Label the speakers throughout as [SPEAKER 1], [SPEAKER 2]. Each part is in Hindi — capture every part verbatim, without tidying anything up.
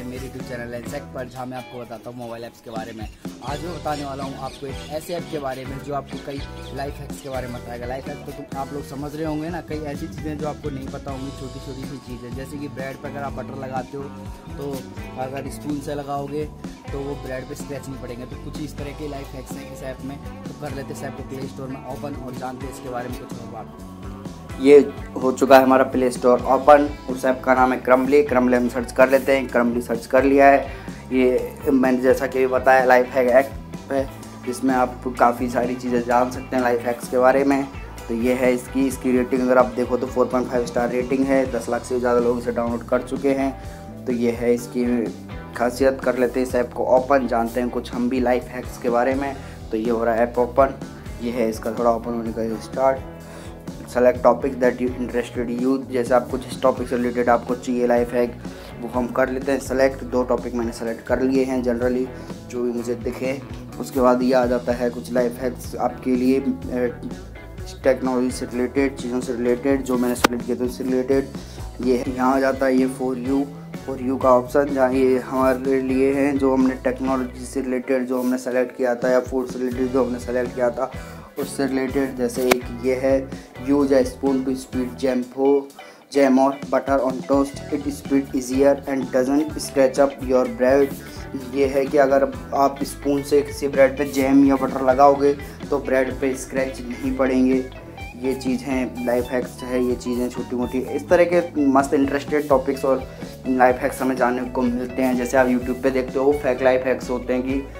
[SPEAKER 1] मेरे यूट्यूब चैनल है सेक पर, जहाँ मैं आपको बताता हूँ मोबाइल ऐप्स के बारे में। आज मैं बताने वाला हूँ आपको एक ऐसे ऐप के बारे में जो आपको कई लाइफ हैक्स के बारे में बताएगा। लाइफ हैक तो तुम आप लोग समझ रहे होंगे ना, कई ऐसी चीज़ें जो आपको नहीं पता होंगी, छोटी छोटी सी चीज़ें, जैसे कि ब्रेड पर अगर आप बटर लगाते हो तो अगर स्पून से लगाओगे तो वो ब्रेड पे स्क्रैच नहीं पड़ेंगे। तो कुछ इस तरह के लाइफ हैक्स हैं इस ऐप में। तो कर लेते इस ऐप को प्ले स्टोर में ओपन और जानते हैं इसके बारे में कुछ और बात।
[SPEAKER 2] ये हो चुका है हमारा प्ले स्टोर ओपन। उस ऐप का नाम है क्रम्बली। क्रम्बली हम सर्च कर लेते हैं। क्रम्बली सर्च कर लिया है। ये मैंने जैसा कि बताया लाइफ हैक ऐप है, जिसमें आप काफ़ी सारी चीज़ें जान सकते हैं लाइफ हैक्स के बारे में। तो ये है इसकी इसकी रेटिंग अगर आप देखो तो four point five star rating है। दस लाख से ज़्यादा लोग इसे डाउनलोड कर चुके हैं। तो ये है इसकी खासियत। कर लेते हैं इस ऐप को ओपन, जानते हैं कुछ हम भी लाइफ हैक्स के बारे में। तो ये हो रहा है ऐप ओपन। ये है इसका थोड़ा ओपन होने का start. Select topic that you interested you, जैसे आप कुछ इस टॉपिक से रिलेटेड आपको चाहिए लाइफ हैक, वो हम कर लेते हैं सेलेक्ट। दो टॉपिक मैंने सेलेक्ट कर लिए हैं जनरली, जो भी मुझे दिखे। उसके बाद ये आ जाता है कुछ लाइफ हैक्स आपके लिए टेक्नोलॉजी से रिलेटेड, चीज़ों से रिलेटेड, जो मैंने सेलेक्ट किया था उससे रिलेटेड। ये यहाँ आ जाता है ये फॉर यू फॉर यू का ऑप्शन, जहाँ ये हमारे लिए हैं जो हमने टेक्नोलॉजी से रिलेटेड जो हमने सेलेक्ट किया था, या फूड से रिलेटेड जो हमने सेलेक्ट किया था उससे रिलेटेड। जैसे एक ये है use a spoon to spread jam हो जैम और butter on toast, it spreads easier and doesn't scratch up your bread. ये है कि अगर आप स्पून से किसी ब्रेड पे जैम या बटर लगाओगे तो ब्रेड पे स्क्रैच नहीं पड़ेंगे। ये चीज़ हैं लाइफ हैक्स है, ये चीज़ें छोटी मोटी इस तरह के मस्त इंटरेस्टेड टॉपिक्स और लाइफ हैक्स हमें जानने को मिलते हैं। जैसे आप यूट्यूब पे देखते हो फेक लाइफ हैक्स होते हैं कि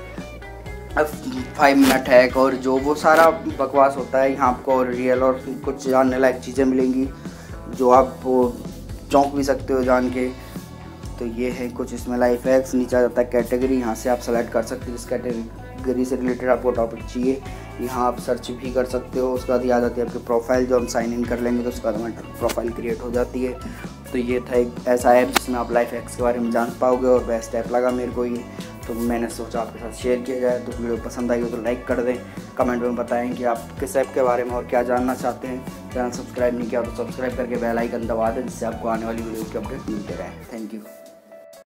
[SPEAKER 2] फाइव मिनट हैक और जो वो सारा बकवास होता है। यहाँ आपको रियल और कुछ जानने लायक चीज़ें मिलेंगी जो आप चौंक भी सकते हो जान के। तो ये है कुछ इसमें लाइफ हैक्स। नीचे आ जाता है कैटेगरी, यहाँ से आप सेलेक्ट कर सकते हो जिस कैटेगरी से रिलेटेड आपको टॉपिक चाहिए। यहाँ आप सर्च भी कर सकते हो। उसके बाद ये आ जाती है आपकी प्रोफाइल, जो हम साइन इन कर लेंगे तो उसके बाद हमारी प्रोफाइल क्रिएट हो जाती है। तो ये था एक ऐसा ऐप जिसमें आप लाइफ हैक्स के बारे में जान पाओगे और बेस्ट ऐप लगा मेरे को ये, तो मैंने सोचा आपके साथ शेयर किया जाए। तो वीडियो पसंद आई हो तो लाइक कर दें, कमेंट में बताएं कि आप किस ऐप के बारे में और क्या जानना चाहते हैं। चैनल सब्सक्राइब नहीं किया तो सब्सक्राइब करके बेल आइकन दबा दें, जिससे आपको आने वाली वीडियो की अपडेट मिलते रहें। Thank you.